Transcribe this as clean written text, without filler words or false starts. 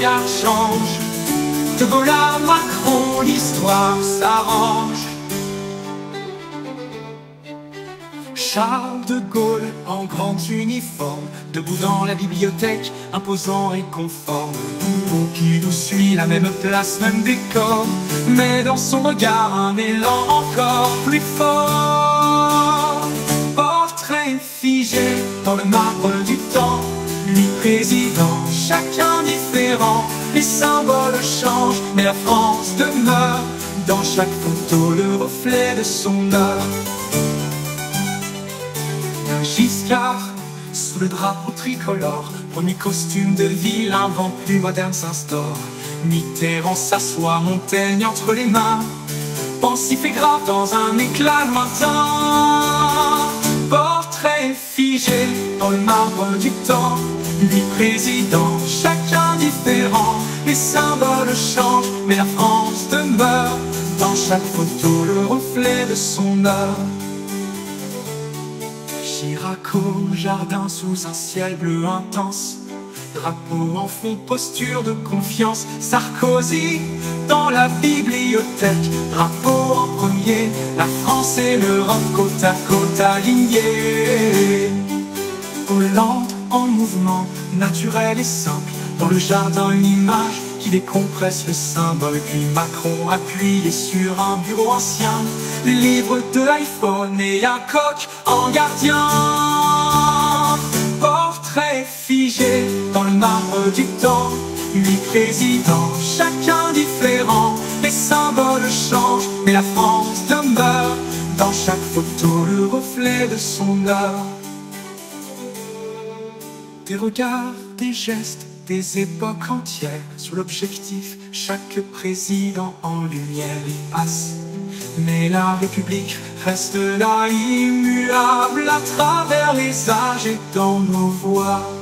regard change. De Gaulle à Macron, l'histoire s'arrange. Charles de Gaulle en grand uniforme, debout dans la bibliothèque, imposant et conforme. Pompidou suit la même place, même décor, mais dans son regard un élan encore plus fort. Portrait figé dans le marbre du temps, lui président, chacun différent. Les symboles changent, mais la France demeure. Dans chaque photo, le reflet de son heure. Giscard, sous le drapeau tricolore, premier costume de ville, un vent plus moderne s'instaure. Mitterrand s'assoit, Montaigne entre les mains, pensif et grave dans un éclat lointain. Portrait figé dans le marbre du temps, lui président, chacun différent. Les symboles changent, mais la France demeure. Dans chaque photo, le reflet de son heure. Chirac au jardin sous un ciel bleu intense, drapeau en fond, posture de confiance. Sarkozy dans la bibliothèque, drapeau en premier, la France et l'Europe côte à côte alignés. Hollande en mouvement, naturel et simple, dans le jardin une image qui décompresse le symbole. Puis Macron appuyé sur un bureau ancien, les livres de l'iPhone et un coq en gardien. Portrait figé dans le marbre du temps, lui président, chacun différent. Les symboles changent, mais la France demeure. Dans chaque photo, le reflet de son heure. Des regards, des gestes, des époques entières. Sous l'objectif, chaque président en lumière y passe. Mais la République reste là, immuable, à travers les âges et dans nos voix.